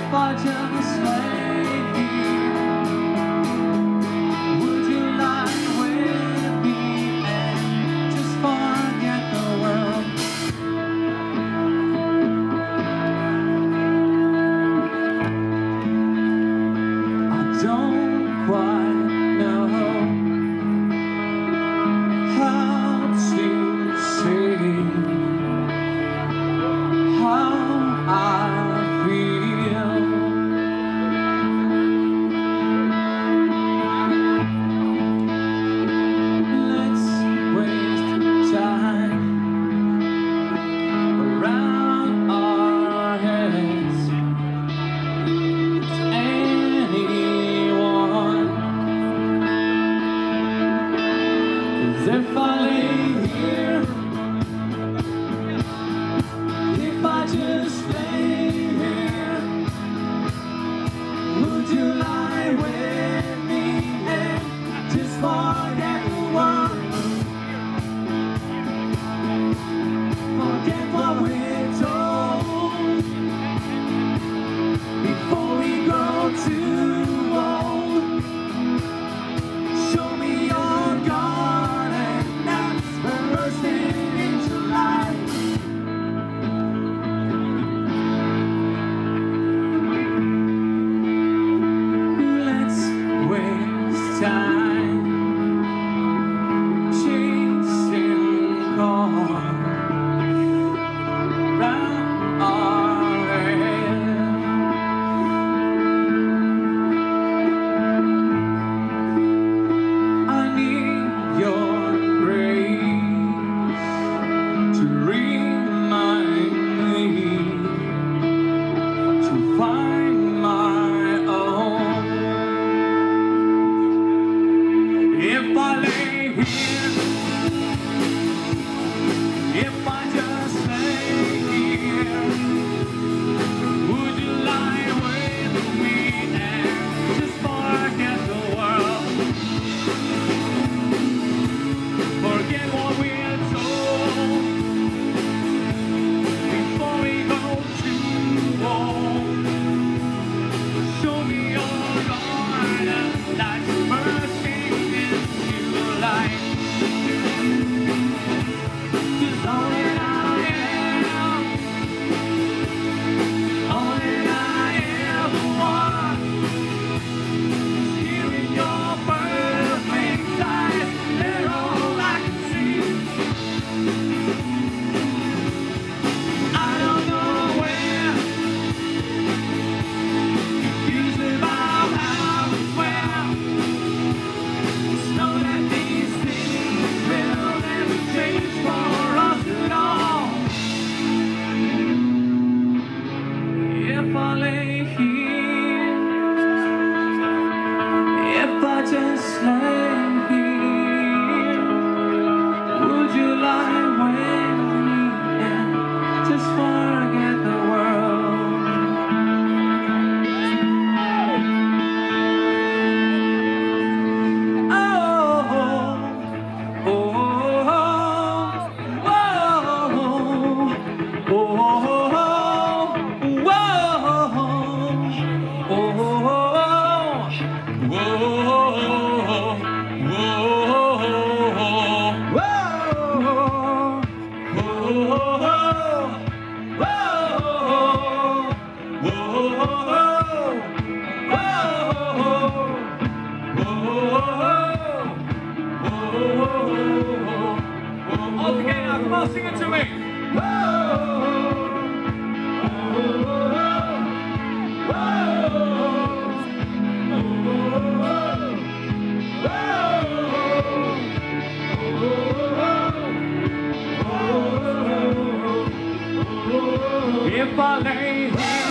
If I just lay here, would you lie with me and just forget the world? I don't quite know how to say how I feel. Let's waste time around our heads. Anyone, 'cause if I lay here, if I just lay here, would you lie with me and just forget the world? Forget what we're told before we grow too old. Show me your garden that's bursting into life. Let's waste time chasing cars round our head. I need your grace to remind me to find my own. If I lay here, if I just lay here, would you lie with me and just forget the world? Forget what we're told before we go too old. Show me your garden that's bursting into life. 'Cause all that I am, all that I ever want is hearing your perfect eyes. They're all I can see. I don't know where, confused about how and where. Just know that these things will never change for us at all. If I lay here, if I just lay here, would you lie with me and just forget the world? Oh, oh, oh, oh, oh, all together, come on, sing it to me. If I lay here,